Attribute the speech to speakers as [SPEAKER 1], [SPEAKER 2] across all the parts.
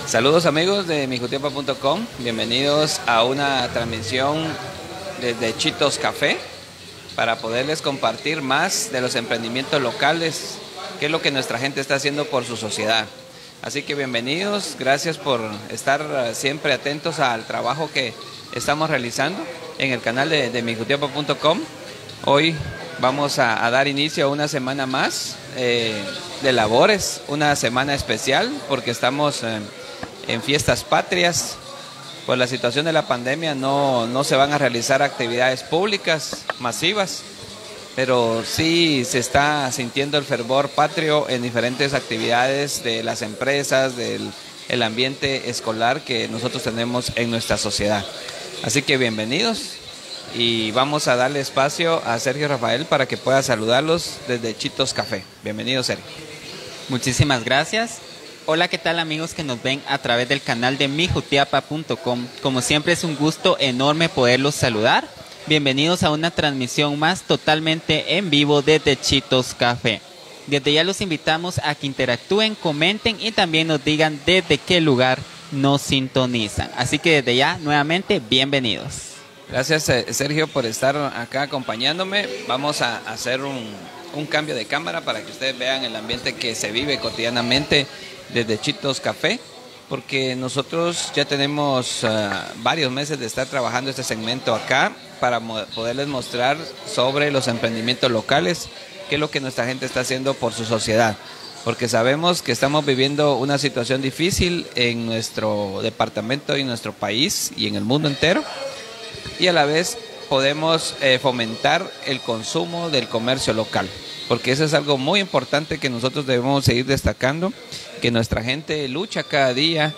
[SPEAKER 1] Saludos amigos de mijutiapa.com, bienvenidos a una transmisión desde Chitos Café para poderles compartir más de los emprendimientos locales, qué es lo que nuestra gente está haciendo por su sociedad. Así que bienvenidos, gracias por estar siempre atentos al trabajo que estamos realizando en el canal de mijutiapa.com. Hoy vamos a dar inicio a una semana más de labores, una semana especial porque estamos en fiestas patrias. Por la situación de la pandemia no se van a realizar actividades públicas masivas, pero sí se está sintiendo el fervor patrio en diferentes actividades de las empresas, del ambiente escolar que nosotros tenemos en nuestra sociedad. Así que bienvenidos y vamos a darle espacio a Sergio Rafael para que pueda saludarlos desde Chitos Café. Bienvenido, Sergio.
[SPEAKER 2] Muchísimas gracias. Hola, ¿qué tal amigos que nos ven a través del canal de mijutiapa.com? Como siempre es un gusto enorme poderlos saludar. Bienvenidos a una transmisión más totalmente en vivo desde Chitos Café. Desde ya los invitamos a que interactúen, comenten y también nos digan desde qué lugar nos sintonizan. Así que desde ya, nuevamente, bienvenidos.
[SPEAKER 1] Gracias, Sergio, por estar acá acompañándome. Vamos a hacer un cambio de cámara para que ustedes vean el ambiente que se vive cotidianamente desde Chitos Café, porque nosotros ya tenemos varios meses de estar trabajando este segmento acá para poderles mostrar sobre los emprendimientos locales, qué es lo que nuestra gente está haciendo por su sociedad, porque sabemos que estamos viviendo una situación difícil en nuestro departamento y en nuestro país y en el mundo entero, y a la vez podemos fomentar el consumo del comercio local, porque eso es algo muy importante que nosotros debemos seguir destacando, que nuestra gente lucha cada día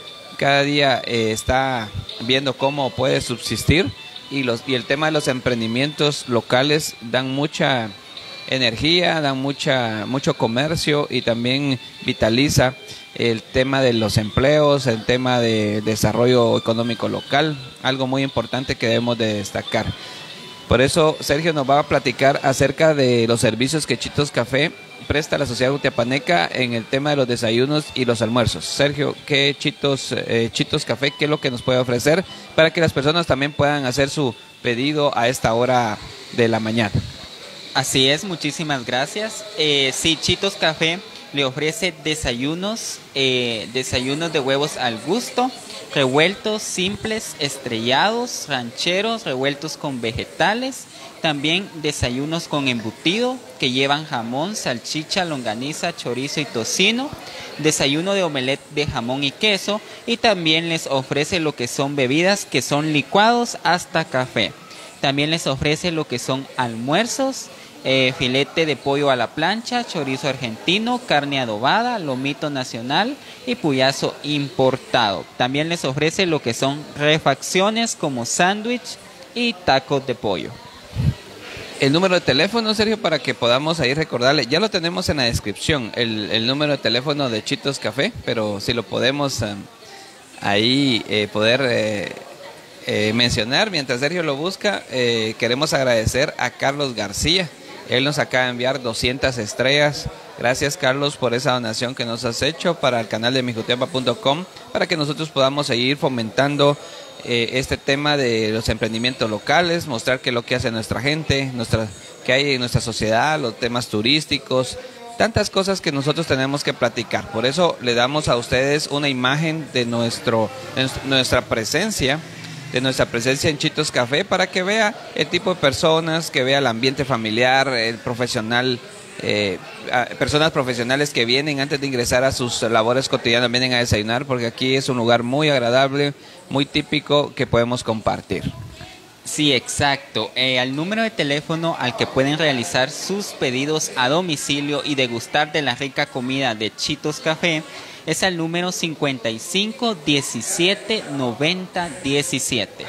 [SPEAKER 1] está viendo cómo puede subsistir, y el tema de los emprendimientos locales dan mucha energía, dan mucho comercio y también vitaliza el tema de los empleos, el tema de desarrollo económico local, algo muy importante que debemos de destacar. Por eso Sergio nos va a platicar acerca de los servicios que Chitos Café presta a la sociedad jutiapaneca en el tema de los desayunos y los almuerzos. Sergio, ¿qué Chitos Café, qué es lo que nos puede ofrecer para que las personas también puedan hacer su pedido a esta hora de la mañana?
[SPEAKER 2] Así es, muchísimas gracias. Sí, Chitos Café le ofrece desayunos de huevos al gusto, revueltos simples, estrellados, rancheros, revueltos con vegetales, también desayunos con embutido que llevan jamón, salchicha, longaniza, chorizo y tocino, desayuno de omelette de jamón y queso, y también les ofrece lo que son bebidas que son licuados hasta café. También les ofrece lo que son almuerzos, filete de pollo a la plancha, chorizo argentino, carne adobada, lomito nacional y puyazo importado. También les ofrece lo que son refacciones como sándwich y tacos de pollo.
[SPEAKER 1] El número de teléfono, Sergio, para que podamos ahí recordarle, ya lo tenemos en la descripción, el número de teléfono de Chitos Café, pero si lo podemos poder mencionar mientras Sergio lo busca, queremos agradecer a Carlos García. Él nos acaba de enviar 200 estrellas. Gracias, Carlos, por esa donación que nos has hecho para el canal de mijutiapa.com, para que nosotros podamos seguir fomentando este tema de los emprendimientos locales, mostrar qué es lo que hace nuestra gente, qué hay en nuestra sociedad, los temas turísticos, tantas cosas que nosotros tenemos que platicar. Por eso le damos a ustedes una imagen de nuestra presencia en Chitos Café, para que vea el tipo de personas, que vea el ambiente familiar, el profesional, personas profesionales que vienen antes de ingresar a sus labores cotidianas, vienen a desayunar, porque aquí es un lugar muy agradable, muy típico que podemos compartir.
[SPEAKER 2] Sí, exacto. Al número de teléfono al que pueden realizar sus pedidos a domicilio y degustar de la rica comida de Chitos Café es al número 55 17 90 17.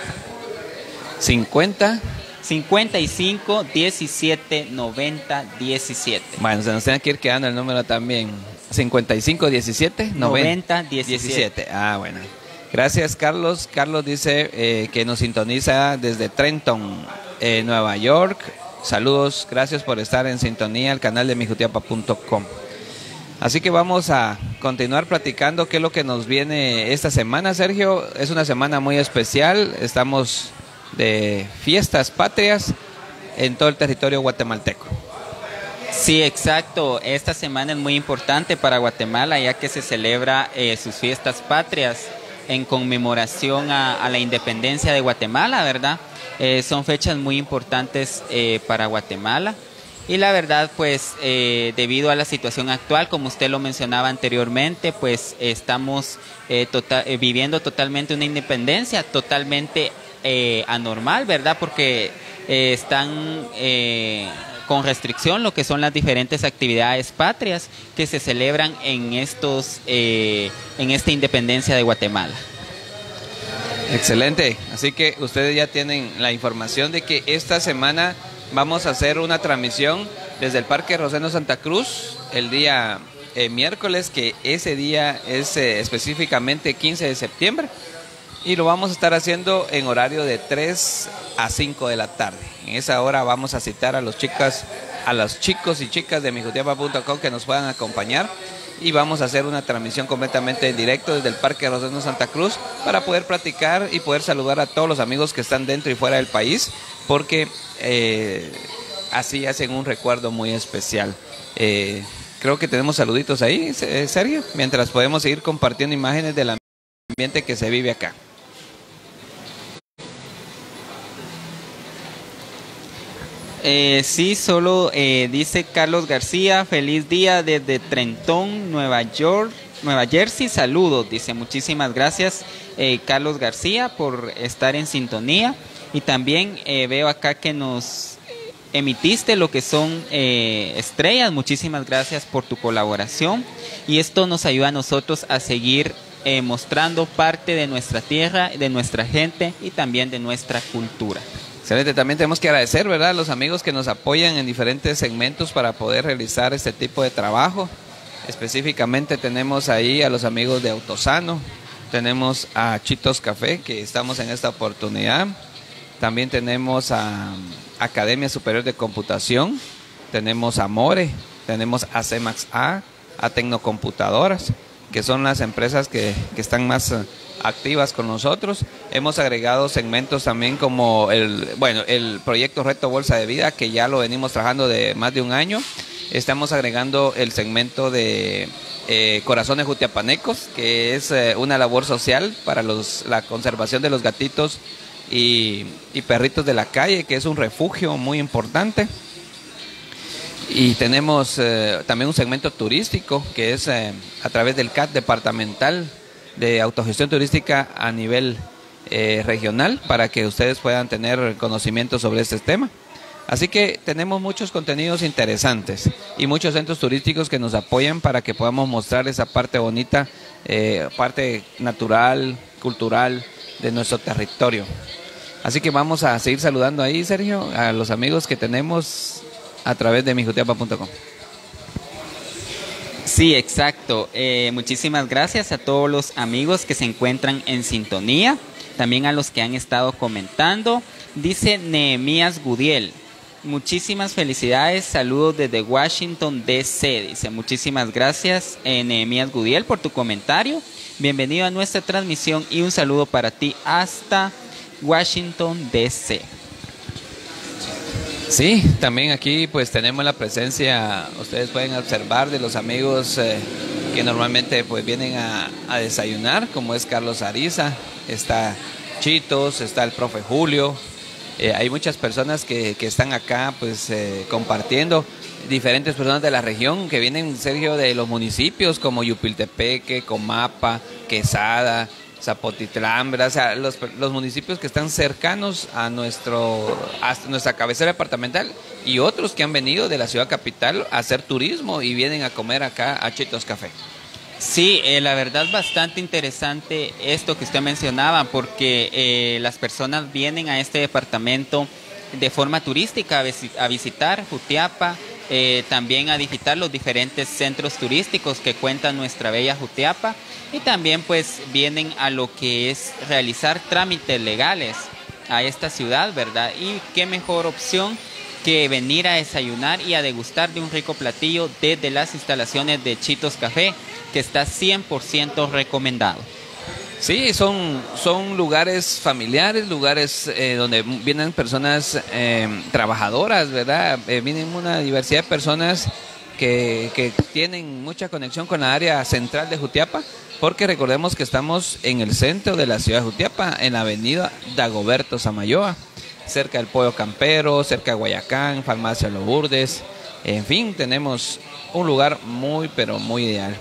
[SPEAKER 2] 55 17 90 17.
[SPEAKER 1] Bueno, se nos tiene que ir quedando el número también. 55 17
[SPEAKER 2] 90 17.
[SPEAKER 1] Ah, bueno. Gracias, Carlos. Carlos dice que nos sintoniza desde Trenton, Nueva York. Saludos, gracias por estar en sintonía al canal de mijutiapa.com. Así que vamos a continuar platicando qué es lo que nos viene esta semana, Sergio. Es una semana muy especial, estamos de fiestas patrias en todo el territorio guatemalteco.
[SPEAKER 2] Sí, exacto. Esta semana es muy importante para Guatemala, ya que se celebra sus fiestas patrias en conmemoración a la independencia de Guatemala, ¿verdad? Son fechas muy importantes para Guatemala. Y la verdad, pues, debido a la situación actual, como usted lo mencionaba anteriormente, pues estamos viviendo totalmente una independencia totalmente anormal, ¿verdad? Porque están con restricción lo que son las diferentes actividades patrias que se celebran en esta independencia de Guatemala.
[SPEAKER 1] Excelente, así que ustedes ya tienen la información de que esta semana vamos a hacer una transmisión desde el Parque Rosendo Santa Cruz el día miércoles, que ese día es específicamente 15 de septiembre, y lo vamos a estar haciendo en horario de 3 a 5 de la tarde. En esa hora vamos a citar a los chicos y chicas de mijutiapa.com que nos puedan acompañar, y vamos a hacer una transmisión completamente en directo desde el Parque Rosendo Santa Cruz para poder platicar y poder saludar a todos los amigos que están dentro y fuera del país, porque así hacen un recuerdo muy especial. Creo que tenemos saluditos ahí, Sergio, mientras podemos seguir compartiendo imágenes del ambiente que se vive acá.
[SPEAKER 2] Sí, solo dice Carlos García, feliz día desde Trenton, Nueva Jersey, saludos, dice, muchísimas gracias Carlos García por estar en sintonía, y también veo acá que nos emitiste lo que son estrellas, muchísimas gracias por tu colaboración, y esto nos ayuda a nosotros a seguir mostrando parte de nuestra tierra, de nuestra gente y también de nuestra cultura.
[SPEAKER 1] Excelente, también tenemos que agradecer, ¿verdad?, a los amigos que nos apoyan en diferentes segmentos para poder realizar este tipo de trabajo. Específicamente tenemos ahí a los amigos de Autosano, tenemos a Chitos Café, que estamos en esta oportunidad. También tenemos a Academia Superior de Computación, tenemos a More, tenemos a CEMAX A Tecnocomputadoras, que son las empresas que están más activas con nosotros. Hemos agregado segmentos también como el proyecto Reto Bolsa de Vida, que ya lo venimos trabajando de más de un año. Estamos agregando el segmento de Corazones Jutiapanecos, que es una labor social para la conservación de los gatitos y perritos de la calle, que es un refugio muy importante. Y tenemos también un segmento turístico, que es a través del CAT departamental de autogestión turística a nivel regional, para que ustedes puedan tener conocimiento sobre este tema. Así que tenemos muchos contenidos interesantes y muchos centros turísticos que nos apoyan para que podamos mostrar esa parte bonita, parte natural, cultural de nuestro territorio. Así que vamos a seguir saludando ahí, Sergio, a los amigos que tenemos a través de mijutiapa.com.
[SPEAKER 2] Sí, exacto. Muchísimas gracias a todos los amigos que se encuentran en sintonía, también a los que han estado comentando. Dice Nehemías Gudiel, muchísimas felicidades, saludos desde Washington, D.C. Dice, muchísimas gracias Nehemías Gudiel por tu comentario. Bienvenido a nuestra transmisión y un saludo para ti hasta Washington, D.C.
[SPEAKER 1] Sí, también aquí pues tenemos la presencia, ustedes pueden observar, de los amigos que normalmente pues vienen a desayunar, como es Carlos Ariza, está Chitos, está el profe Julio. Hay muchas personas que están acá pues compartiendo, diferentes personas de la región que vienen, Sergio, de los municipios como Yupiltepeque, Comapa, Quesada, Zapotitlán, ¿verdad? O sea, los municipios que están cercanos a nuestra cabecera departamental, y otros que han venido de la ciudad capital a hacer turismo y vienen a comer acá a Chitos Café.
[SPEAKER 2] Sí, la verdad bastante interesante esto que usted mencionaba, porque las personas vienen a este departamento de forma turística a visitar Jutiapa, también a visitar los diferentes centros turísticos que cuenta nuestra bella Jutiapa, y también pues vienen a lo que es realizar trámites legales a esta ciudad, ¿verdad? Y qué mejor opción que venir a desayunar y a degustar de un rico platillo desde las instalaciones de Chitos Café, que está 100% recomendado.
[SPEAKER 1] Sí, son lugares familiares, lugares donde vienen personas trabajadoras, ¿verdad? Vienen una diversidad de personas que tienen mucha conexión con la área central de Jutiapa, porque recordemos que estamos en el centro de la ciudad de Jutiapa, en la avenida Dagoberto Samayoa, cerca del Pollo Campero, cerca de Guayacán, Farmacia Los Burdes. En fin, tenemos un lugar muy, pero muy ideal.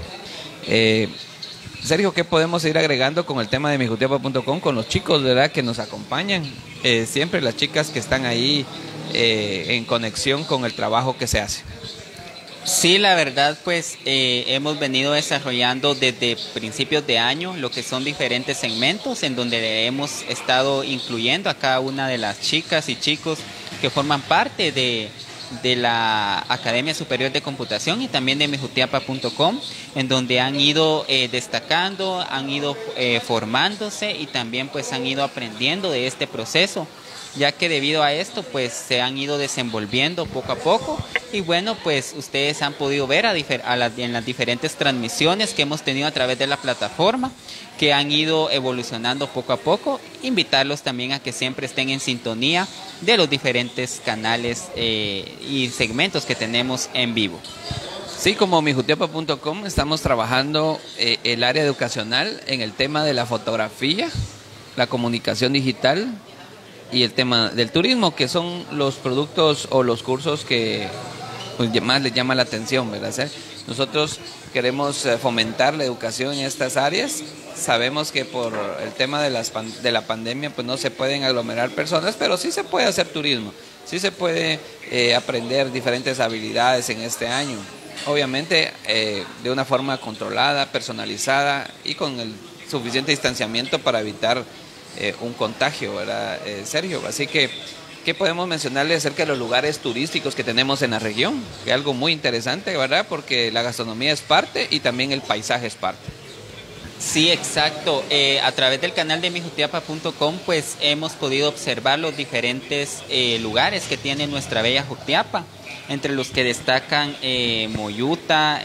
[SPEAKER 1] Sergio, ¿qué podemos ir agregando con el tema de mijutiapa.com con los chicos, verdad, que nos acompañan? Siempre las chicas que están ahí en conexión con el trabajo que se hace.
[SPEAKER 2] Sí, la verdad, pues hemos venido desarrollando desde principios de año lo que son diferentes segmentos en donde hemos estado incluyendo a cada una de las chicas y chicos que forman parte de la Academia Superior de Computación y también de mijutiapa.com, en donde han ido destacando, han ido formándose y también pues han ido aprendiendo de este proceso, ya que debido a esto pues se han ido desenvolviendo poco a poco y bueno, pues ustedes han podido ver en las diferentes transmisiones que hemos tenido a través de la plataforma, que han ido evolucionando poco a poco. Invitarlos también a que siempre estén en sintonía de los diferentes canales y segmentos que tenemos en vivo.
[SPEAKER 1] Sí, como mijutiapa.com estamos trabajando el área educacional en el tema de la fotografía, la comunicación digital y el tema del turismo, que son los productos o los cursos que pues, más les llama la atención, ¿verdad? Nosotros queremos fomentar la educación en estas áreas. Sabemos que por el tema de la pandemia pues no se pueden aglomerar personas, pero sí se puede hacer turismo, sí se puede aprender diferentes habilidades en este año. Obviamente de una forma controlada, personalizada y con el suficiente distanciamiento para evitar un contagio, ¿verdad, Sergio? Así que, ¿qué podemos mencionarle acerca de los lugares turísticos que tenemos en la región? Que es algo muy interesante, ¿verdad? Porque la gastronomía es parte y también el paisaje es parte.
[SPEAKER 2] Sí, exacto. A través del canal de mijutiapa.com pues hemos podido observar los diferentes lugares que tiene nuestra bella Jutiapa, entre los que destacan Moyuta,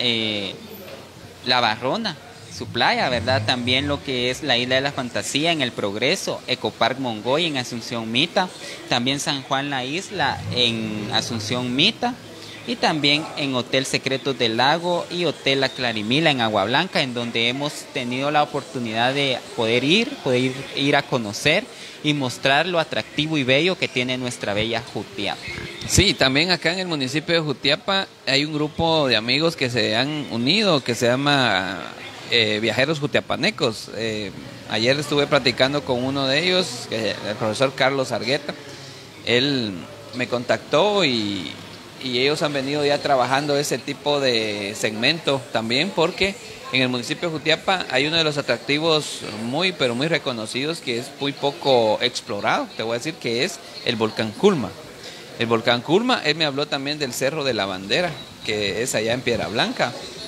[SPEAKER 2] La Barrona, su playa, ¿verdad? También lo que es la Isla de la Fantasía en El Progreso, Ecopark Mongoy en Asunción Mita, también San Juan la Isla en Asunción Mita y también en Hotel Secretos del Lago y Hotel La Clarimila en Agua Blanca, en donde hemos tenido la oportunidad de poder ir a conocer y mostrar lo atractivo y bello que tiene nuestra bella Jutiapa.
[SPEAKER 1] Sí, también acá en el municipio de Jutiapa hay un grupo de amigos que se han unido, que se llama Viajeros Jutiapanecos. Ayer estuve platicando con uno de ellos, el profesor Carlos Argueta. Él me contactó y ellos han venido ya trabajando ese tipo de segmento también, porque en el municipio de Jutiapa hay uno de los atractivos muy, pero muy reconocidos que es muy poco explorado, te voy a decir, que es el volcán Culma. El volcán Culma, él me habló también del Cerro de la Bandera, que es allá en Piedra Blanca.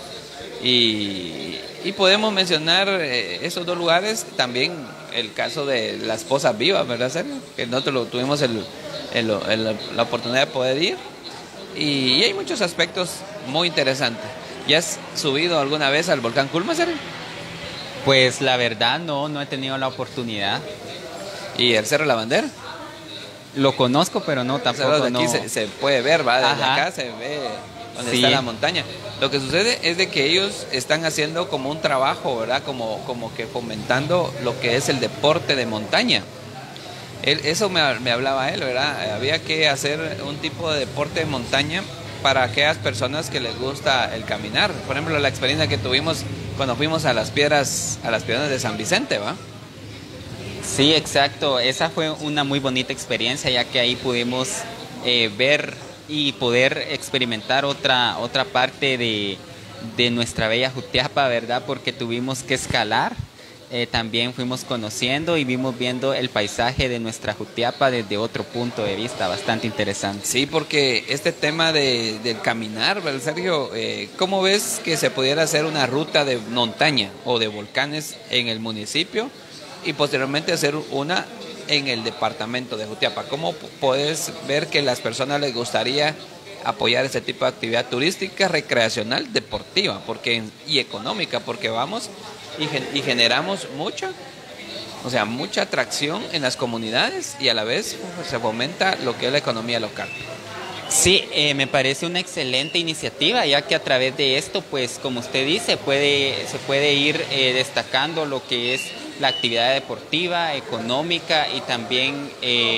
[SPEAKER 1] Y podemos mencionar esos dos lugares, también el caso de las Pozas Vivas, ¿verdad, Sergio? Que nosotros tuvimos la oportunidad de poder ir. Y hay muchos aspectos muy interesantes. ¿Ya has subido alguna vez al volcán Culma, Sergio?
[SPEAKER 2] Pues la verdad no he tenido la oportunidad.
[SPEAKER 1] ¿Y el Cerro de la Bandera?
[SPEAKER 2] Lo conozco, pero no, tampoco.
[SPEAKER 1] De aquí
[SPEAKER 2] no.
[SPEAKER 1] se puede ver, ¿va? Desde
[SPEAKER 2] Ajá.
[SPEAKER 1] acá se ve donde
[SPEAKER 2] Sí.
[SPEAKER 1] está la montaña. Lo que sucede es de que ellos están haciendo como un trabajo, ¿verdad? Como que fomentando lo que es el deporte de montaña. Eso me hablaba él, ¿verdad? Había que hacer un tipo de deporte de montaña para aquellas personas que les gusta el caminar. Por ejemplo, la experiencia que tuvimos cuando fuimos a las piedras de San Vicente, ¿va?
[SPEAKER 2] Sí, exacto. Esa fue una muy bonita experiencia, ya que ahí pudimos ver y poder experimentar otra parte de nuestra bella Jutiapa, ¿verdad? Porque tuvimos que escalar. También fuimos conociendo y vimos viendo el paisaje de nuestra Jutiapa desde otro punto de vista, bastante interesante.
[SPEAKER 1] Sí, porque este tema del caminar, ¿verdad, Sergio? ¿Cómo ves que se pudiera hacer una ruta de montaña o de volcanes en el municipio? y posteriormente hacer una en el departamento de Jutiapa. ¿Cómo puedes ver que a las personas les gustaría apoyar este tipo de actividad turística, recreacional, deportiva y económica? Porque vamos y generamos mucha atracción en las comunidades y a la vez se fomenta lo que es la economía local.
[SPEAKER 2] Sí, me parece una excelente iniciativa, ya que a través de esto, pues como usted dice, se puede ir destacando lo que es la actividad deportiva, económica y también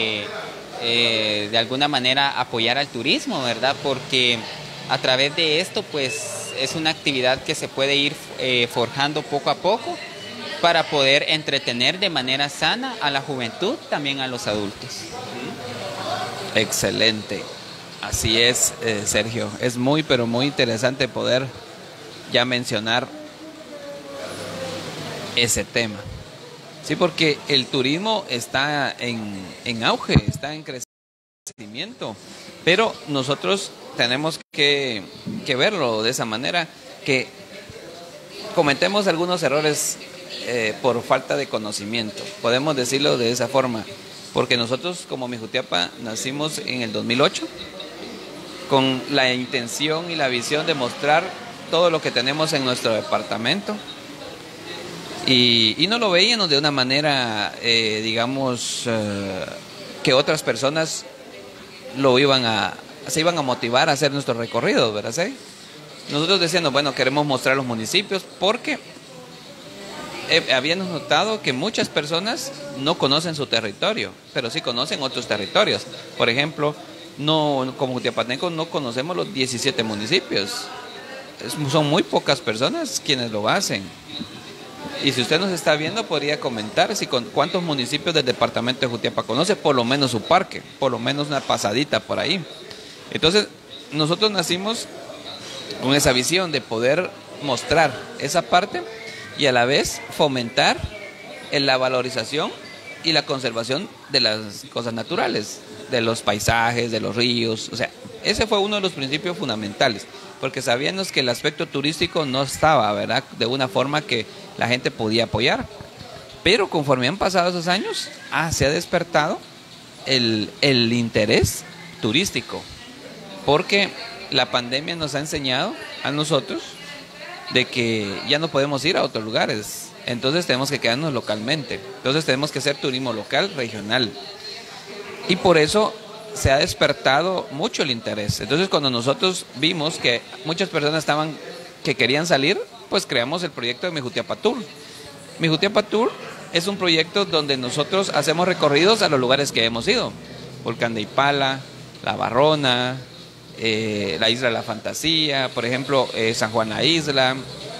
[SPEAKER 2] de alguna manera apoyar al turismo, ¿verdad? Porque a través de esto, pues es una actividad que se puede ir forjando poco a poco para poder entretener de manera sana a la juventud, también a los adultos.
[SPEAKER 1] Excelente. Así es, Sergio. Es muy, pero muy interesante poder ya mencionar ese tema. Sí, porque el turismo está en auge, está en crecimiento, pero nosotros tenemos que verlo de esa manera, que cometemos algunos errores por falta de conocimiento, podemos decirlo de esa forma, porque nosotros como Mijutiapa nacimos en el 2008 con la intención y la visión de mostrar todo lo que tenemos en nuestro departamento y no lo veíamos de una manera, que otras personas se iban a motivar a hacer nuestro recorrido, ¿verdad? ¿Sí? Nosotros decíamos, bueno, queremos mostrar los municipios porque habíamos notado que muchas personas no conocen su territorio, pero sí conocen otros territorios. Por ejemplo, como jutiapatenco no conocemos los 17 municipios. Son muy pocas personas quienes lo hacen. Y si usted nos está viendo, podría comentar cuántos municipios del departamento de Jutiapa conoce, por lo menos su parque, por lo menos una pasadita por ahí. Entonces, nosotros nacimos con esa visión de poder mostrar esa parte y a la vez fomentar la valorización y la conservación de las cosas naturales, de los paisajes, de los ríos. O sea, ese fue uno de los principios fundamentales, porque sabíamos que el aspecto turístico no estaba, ¿verdad?, de una forma que la gente podía apoyar. Pero conforme han pasado esos años, se ha despertado el interés turístico, porque la pandemia nos ha enseñado a nosotros de que ya no podemos ir a otros lugares, entonces tenemos que quedarnos localmente, entonces tenemos que hacer turismo local, regional, y por eso se ha despertado mucho el interés. Entonces cuando nosotros vimos que muchas personas que querían salir, pues creamos el proyecto de Mijutiapa Tour. Mijutiapa Tour es un proyecto donde nosotros hacemos recorridos a los lugares que hemos ido: Volcán de Ipala, La Barrona, la Isla de la Fantasía, por ejemplo, San Juan la Isla,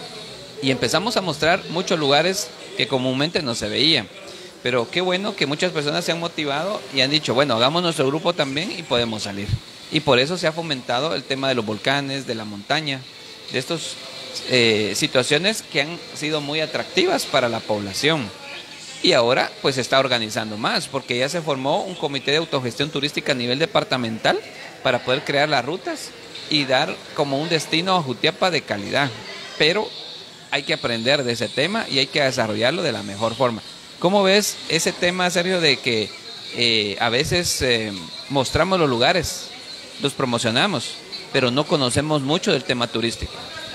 [SPEAKER 1] y empezamos a mostrar muchos lugares que comúnmente no se veían. Pero qué bueno que muchas personas se han motivado y han dicho, bueno, hagamos nuestro grupo también y podemos salir. Y por eso se ha fomentado el tema de los volcanes, de la montaña, de estas situaciones que han sido muy atractivas para la población. Y ahora pues se está organizando más, porque ya se formó un comité de autogestión turística a nivel departamental para poder crear las rutas y dar como un destino a Jutiapa de calidad. Pero hay que aprender de ese tema y hay que desarrollarlo de la mejor forma. ¿Cómo ves ese tema, Sergio, de que a veces mostramos los lugares, los promocionamos, pero no conocemos mucho del tema turístico?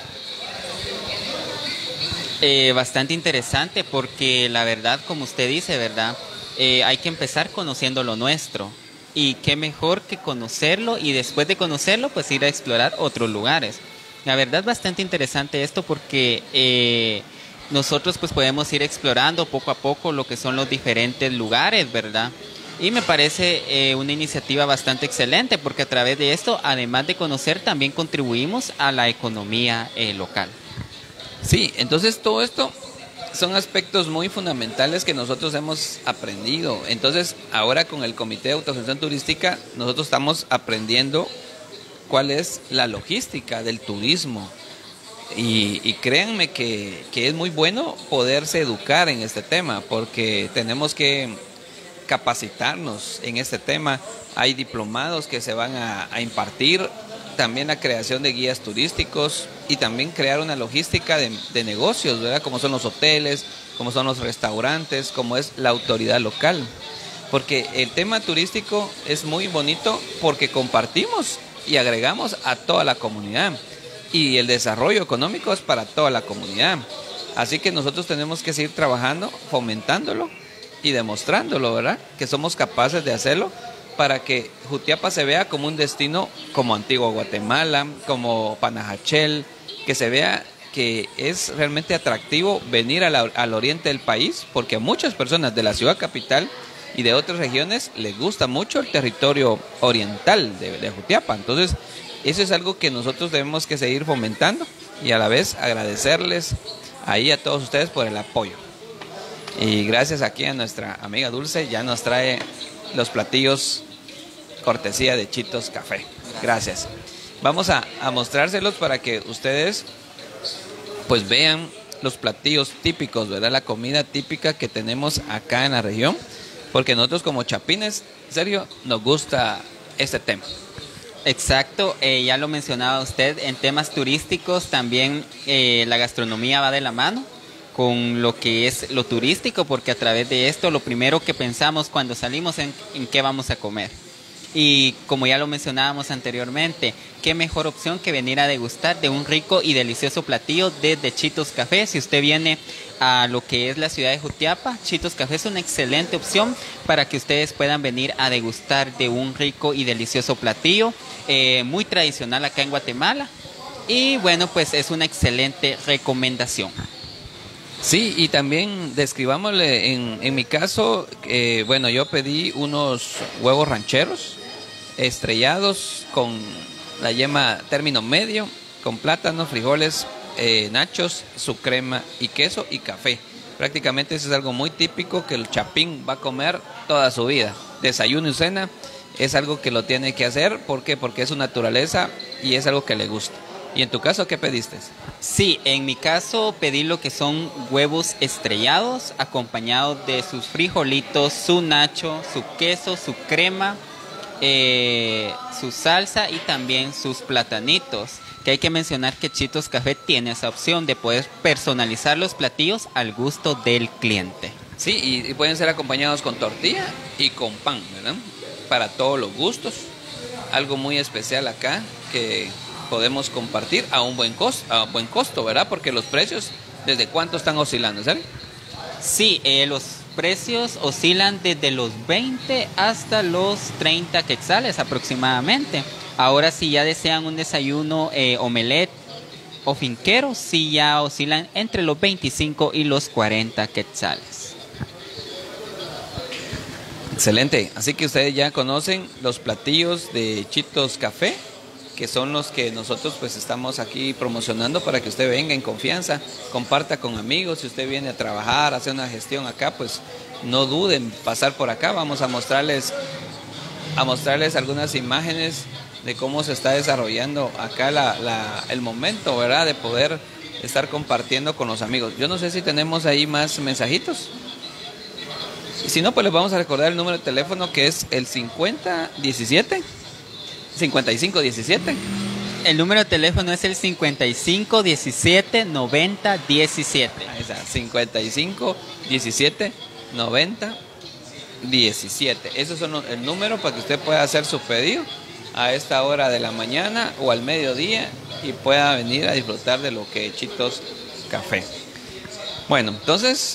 [SPEAKER 2] Bastante interesante, porque la verdad, como usted dice, ¿verdad? Hay que empezar conociendo lo nuestro. Y qué mejor que conocerlo y después de conocerlo, pues ir a explorar otros lugares. La verdad, bastante interesante esto, porque nosotros pues podemos ir explorando poco a poco lo que son los diferentes lugares, ¿verdad? Y me parece una iniciativa bastante excelente, porque a través de esto, además de conocer, también contribuimos a la economía local.
[SPEAKER 1] Sí, entonces todo esto son aspectos muy fundamentales que nosotros hemos aprendido. Entonces, ahora con el Comité de Autogestión Turística, nosotros estamos aprendiendo cuál es la logística del turismo. Y créanme que es muy bueno poderse educar en este tema, porque tenemos que capacitarnos en este tema. Hay diplomados que se van a impartir también la creación de guías turísticos y también crear una logística de negocios, ¿verdad? Como son los hoteles, como son los restaurantes, como es la autoridad local. Porque el tema turístico es muy bonito porque compartimos y agregamos a toda la comunidad. Y el desarrollo económico es para toda la comunidad. Así que nosotros tenemos que seguir trabajando, fomentándolo y demostrándolo, ¿verdad? Que somos capaces de hacerlo para que Jutiapa se vea como un destino como Antigua Guatemala, como Panajachel, que se vea que es realmente atractivo venir al oriente del país, porque a muchas personas de la ciudad capital y de otras regiones les gusta mucho el territorio oriental de Jutiapa. Entonces, eso es algo que nosotros debemos que seguir fomentando y a la vez agradecerles ahí a todos ustedes por el apoyo. Y gracias aquí a nuestra amiga Dulce, ya nos trae los platillos cortesía de Chitos Café. Gracias. Vamos a mostrárselos para que ustedes pues vean los platillos típicos, ¿verdad? La comida típica que tenemos acá en la región, porque nosotros como chapines, en serio, nos gusta este tema.
[SPEAKER 2] Exacto, ya lo mencionaba usted, en temas turísticos también la gastronomía va de la mano con lo que es lo turístico, porque a través de esto lo primero que pensamos cuando salimos en qué vamos a comer. Y como ya lo mencionábamos anteriormente, qué mejor opción que venir a degustar de un rico y delicioso platillo desde Chitos Café. Si usted viene a lo que es la ciudad de Jutiapa, Chitos Café es una excelente opción para que ustedes puedan venir a degustar de un rico y delicioso platillo, muy tradicional acá en Guatemala. Y bueno, pues es una excelente recomendación.
[SPEAKER 1] Sí, y también describámosle, en mi caso, bueno, yo pedí unos huevos rancheros estrellados con la yema término medio, con plátanos, frijoles, nachos, su crema y queso y café. Prácticamente eso es algo muy típico que el chapín va a comer toda su vida. Desayuno y cena es algo que lo tiene que hacer. ¿Por qué? Porque es su naturaleza y es algo que le gusta. ¿Y en tu caso qué pediste?
[SPEAKER 2] Sí, en mi caso pedí lo que son huevos estrellados acompañados de sus frijolitos, su nacho, su queso, su crema, su salsa y también sus platanitos. Que hay que mencionar que Chitos Café tiene esa opción de poder personalizar los platillos al gusto del cliente.
[SPEAKER 1] Sí, y pueden ser acompañados con tortilla y con pan, ¿verdad? Para todos los gustos. Algo muy especial acá que podemos compartir a un buen costo, ¿verdad? Porque los precios, ¿desde cuánto están oscilando, ¿sabes?
[SPEAKER 2] Sí, los precios oscilan desde los 20 hasta los 30 quetzales aproximadamente. Ahora, si ya desean un desayuno omelette o finquero, sí ya oscilan entre los 25 y los 40 quetzales.
[SPEAKER 1] Excelente. Así que ustedes ya conocen los platillos de Chitos Café, que son los que nosotros pues estamos aquí promocionando para que usted venga en confianza, comparta con amigos. Si usted viene a trabajar, a hacer una gestión acá, pues no duden en pasar por acá. Vamos a mostrarles algunas imágenes de cómo se está desarrollando acá el momento, ¿verdad? De poder estar compartiendo con los amigos. Yo no sé si tenemos ahí más mensajitos. Y si no, pues les vamos a recordar el número de teléfono, que es el 5517.
[SPEAKER 2] El número de teléfono es el 55 17 90 17.
[SPEAKER 1] Ahí está, 55 17 90 17. Esos son el número para que usted pueda hacer su pedido a esta hora de la mañana o al mediodía y pueda venir a disfrutar de lo que es Chitos Café. Bueno, entonces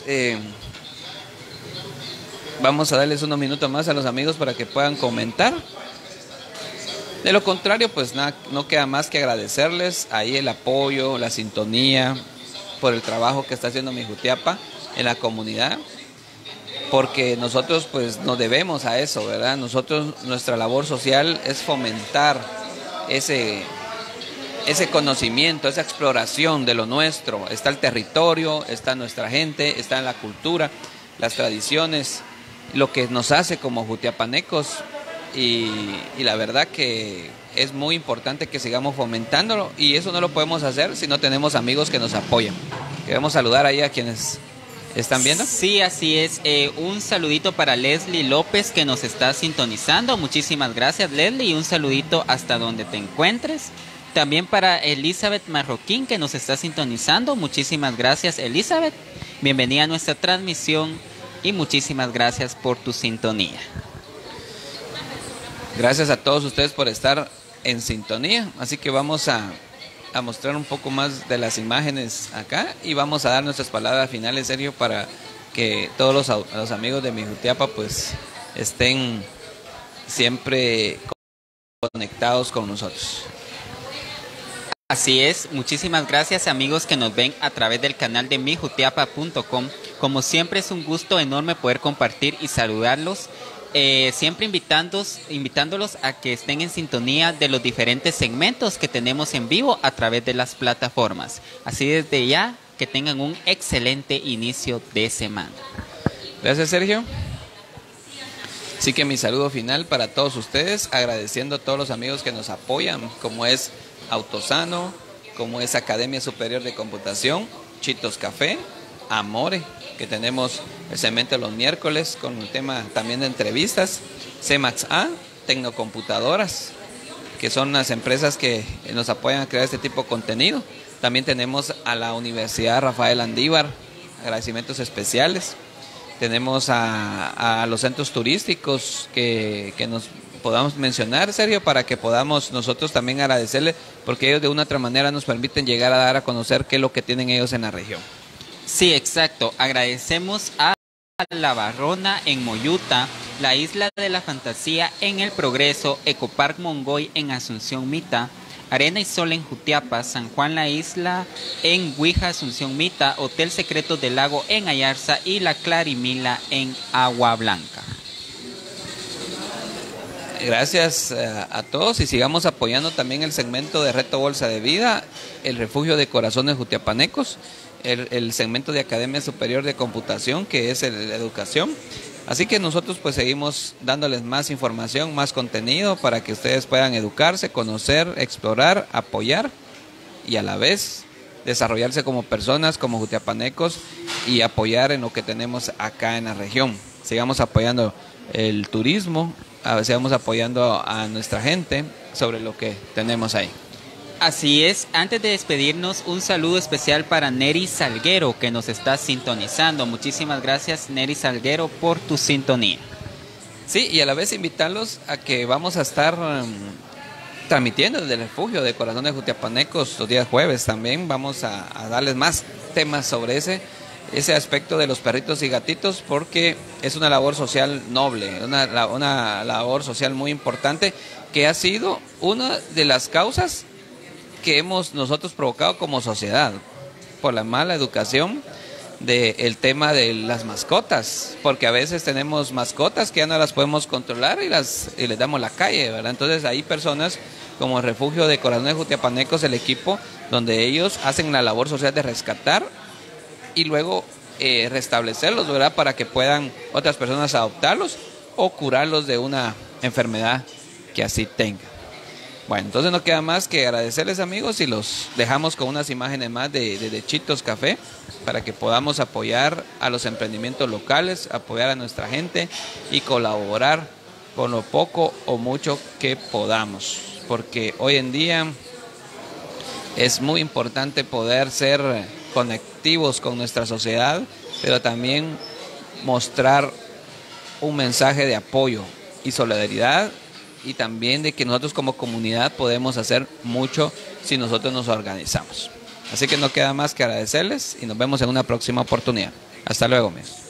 [SPEAKER 1] vamos a darles unos minutos más a los amigos para que puedan comentar. De lo contrario, pues nada, no queda más que agradecerles ahí el apoyo, la sintonía, por el trabajo que está haciendo mi Jutiapa en la comunidad, porque nosotros pues nos debemos a eso, ¿verdad? Nosotros, nuestra labor social es fomentar ese conocimiento, esa exploración de lo nuestro. Está el territorio, está nuestra gente, está la cultura, las tradiciones, lo que nos hace como jutiapanecos. Y la verdad que es muy importante que sigamos fomentándolo, y eso no lo podemos hacer si no tenemos amigos que nos apoyan. Queremos saludar ahí a quienes están viendo.
[SPEAKER 2] Sí, así es. Un saludito para Leslie López que nos está sintonizando. Muchísimas gracias, Leslie, y un saludito hasta donde te encuentres. También para Elizabeth Marroquín que nos está sintonizando. Muchísimas gracias, Elizabeth. Bienvenida a nuestra transmisión y muchísimas gracias por tu sintonía.
[SPEAKER 1] Gracias a todos ustedes por estar en sintonía. Así que vamos a mostrar un poco más de las imágenes acá y vamos a dar nuestras palabras finales, Sergio, para que todos los amigos de Mijutiapa pues estén siempre conectados con nosotros.
[SPEAKER 2] Así es, muchísimas gracias amigos que nos ven a través del canal de mijutiapa.com. Como siempre es un gusto enorme poder compartir y saludarlos, siempre invitándolos a que estén en sintonía de los diferentes segmentos que tenemos en vivo a través de las plataformas. Así desde ya, que tengan un excelente inicio de semana.
[SPEAKER 1] Gracias, Sergio. Así que mi saludo final para todos ustedes, agradeciendo a todos los amigos que nos apoyan, como es Autosano, como es Academia Superior de Computación, Chitos Café, Amore, que tenemos el segmento los miércoles con el tema también de entrevistas, CEMAX A, Tecnocomputadoras, que son las empresas que nos apoyan a crear este tipo de contenido. También tenemos a la Universidad Rafael Andívar, agradecimientos especiales. Tenemos a los centros turísticos que nos podamos mencionar, Sergio, para que podamos nosotros también agradecerles, porque ellos de una otra manera nos permiten llegar a dar a conocer qué es lo que tienen ellos en la región.
[SPEAKER 2] Sí, exacto. Agradecemos a La Barrona en Moyuta, la Isla de la Fantasía en El Progreso, Ecopark Mongoy en Asunción Mita, Arena y Sol en Jutiapa, San Juan la Isla en Huija, Asunción Mita, Hotel Secretos del Lago en Ayarza y La Clarimila en Agua Blanca.
[SPEAKER 1] Gracias a todos y sigamos apoyando también el segmento de Reto Bolsa de Vida, el Refugio de Corazones Jutiapanecos, el segmento de Academia Superior de Computación, que es la educación. Así que nosotros pues seguimos dándoles más información, más contenido para que ustedes puedan educarse, conocer, explorar, apoyar y a la vez desarrollarse como personas, como jutiapanecos y apoyar en lo que tenemos acá en la región. Sigamos apoyando el turismo, sigamos apoyando a nuestra gente sobre lo que tenemos ahí.
[SPEAKER 2] Así es, antes de despedirnos, un saludo especial para Neri Salguero que nos está sintonizando. Muchísimas gracias, Neri Salguero, por tu sintonía.
[SPEAKER 1] Sí, y a la vez invitarlos a que vamos a estar transmitiendo desde el Refugio de Corazones Jutiapanecos los días jueves. También vamos a darles más temas sobre ese aspecto de los perritos y gatitos, porque es una labor social noble, una labor social muy importante que ha sido una de las causas que hemos nosotros provocado como sociedad por la mala educación del tema de las mascotas, porque a veces tenemos mascotas que ya no las podemos controlar y les damos la calle, ¿verdad? Entonces hay personas como el Refugio de Corazones Jutiapanecos, el equipo donde ellos hacen la labor social de rescatar y luego restablecerlos, ¿verdad? Para que puedan otras personas adoptarlos o curarlos de una enfermedad que así tenga. Bueno, entonces no queda más que agradecerles, amigos, y los dejamos con unas imágenes más de Chitos Café para que podamos apoyar a los emprendimientos locales, apoyar a nuestra gente y colaborar con lo poco o mucho que podamos, porque hoy en día es muy importante poder ser conectivos con nuestra sociedad, pero también mostrar un mensaje de apoyo y solidaridad, y también de que nosotros como comunidad podemos hacer mucho si nosotros nos organizamos. Así que no queda más que agradecerles y nos vemos en una próxima oportunidad. Hasta luego, amigos.